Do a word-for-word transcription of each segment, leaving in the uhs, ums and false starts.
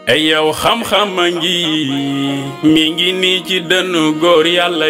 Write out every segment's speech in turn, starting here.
ay yow xam-xam a ngi mi ngi nii ci dënnu góor yàlla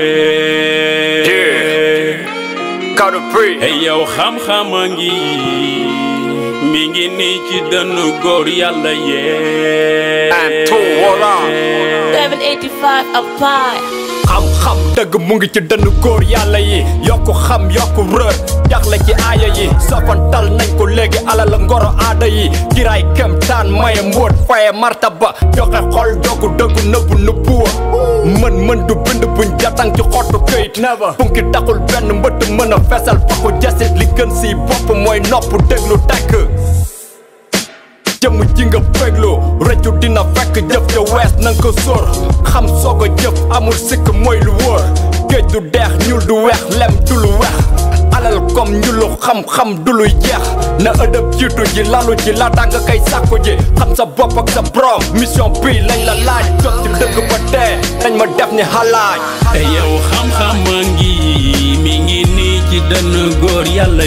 yee Kadou ay yow xam-xam a ngi mi ngi nii ci dënnu góor yàlla yee Mtou wala seven eighty-five a pie. xam-xam dëgg mu ngi ci dënn góor yàlla yi yokku xam yokku rër jaxle ci aaya yi sofantal nañ ko léegi alal ngoro aada yi kiraay kem taan maye mbóot faye martaba joxe xol dogu dëggu nëbbu nëbbuwa mën mën du bind buñ jatang ci xottu këyit funki taxul benn mbëtt mën a fesal paxu jasit li gën si bopp mooy nopp déglu tekk jëm ji nga bégloo rëccu dina fekk jëf ja wees nanga ko sóor xam soog a jëf amul sikk mooy lu wóor géej du deex ñuul du weex lem du lu weex alal comme ñulu xam-xam du luy jeex na ëdëb jiitu ji lalu ji laata nga koy sàkku ji xam sa bopp ak sa borom mission bi lañ la laaj jot ci dëgg ba tee dañ ma def ni xalaaj te yow xam-xam a ngi mi ngi nii ci dënn góor yàlla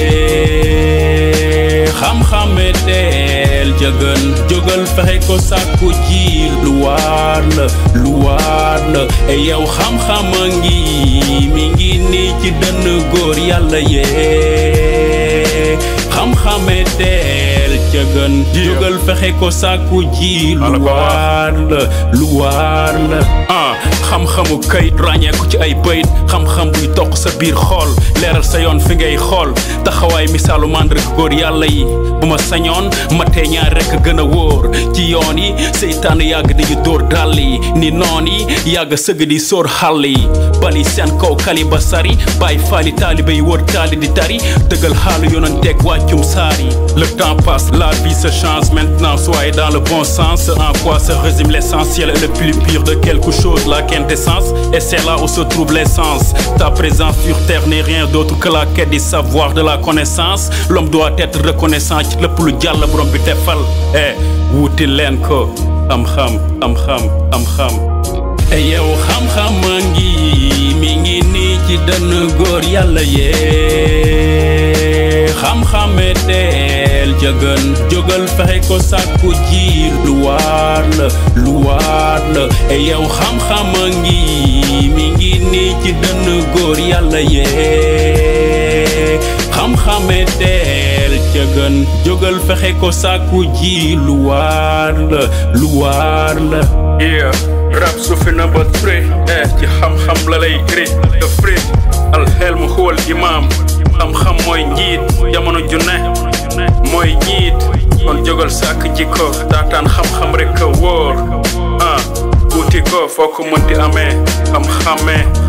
yee xam-xame teel jëgën jógal fexe ko sàkku ji lu waar la lu waar la e yow xam-xam a ngi mi ngi nii ci dënn góor yàlla yee xam-xame teel jëgën jógal fexe ko sàkku ji lu waar la lu waar la ah xam-xamu kayit ràññeeku ci ay bayit xam-xam buy toq sa biir xool leeral sa yoon fi ngay xool taxawaay misaalu màndarga góor yàlla yi bu ma sañoon ma tee ñaar rekk gën a wóor ci yoon yi seytaan yàgg dañu dóor dàll yi ni noon yi yàgg sëgg di sóor xàll yi bali seen kaw kali ba sari bàyyi faali taalibe yi wër taali di tari dëggal xaalu yonanteeg wàccum saar yi le temps passe la vie se change maintenant soyez dans le bon sens en quoi se résume l'essentiel et le plus pur de quelque chose la quintessence et c'est là où se trouve l'essence ta présence sur terre n'est rien d'autre que la quête du savoir de la connaissance l'homme doit être reconnaissant ci lépp lu jàll borom bi defal eh wuti leen ko am xam am xam am xam e yow xam-xam a ngi mi ngi nii ci dënn góor yàlla yee xam-xame teel jëgën jógal fexe ko sàkku ji lu waar la lu waar la e yow xam-xam a ngi mi ngi nii ci dënn góor yàlla yee xam-xame teel jëgën jógal fexe ko sàkku ji lu waar la lu waar la yeah rap sufi na ba free eh ci xam-xam la lay iri te free al helm huwal imam xam-xam mooy njiit jamono ju ne mooy njiit kon jógal sàkk jikko daataan xam-xam rek a wóor ah wuti ko foo ko mënti amee xam-xamee